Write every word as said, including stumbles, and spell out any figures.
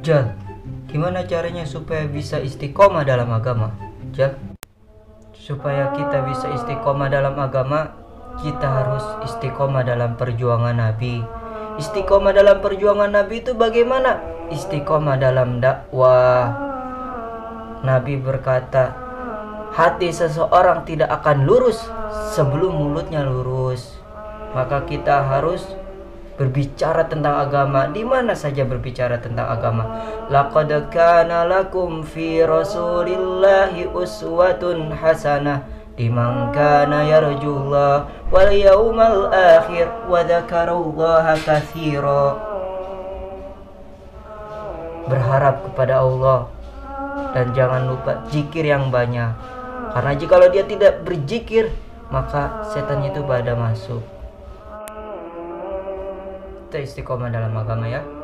Jal, gimana caranya supaya bisa istiqomah dalam agama? Jal, supaya kita bisa istiqomah dalam agama, kita harus istiqomah dalam perjuangan Nabi. Istiqomah dalam perjuangan Nabi itu bagaimana? Istiqomah dalam dakwah. Nabi berkata, hati seseorang tidak akan lurus sebelum mulutnya lurus. Maka kita harus berbicara tentang agama, di mana saja berbicara tentang agama. Laqad kana lakum fi Rasulillahi uswatun hasanah liman kana yarjullah wal yawmal akhir wa dzakarallaha katsira. Berharap kepada Allah dan jangan lupa zikir yang banyak. Karena jikalau dia tidak berzikir, maka setan itu pada masuk. Kita istiqomah dalam agama ya.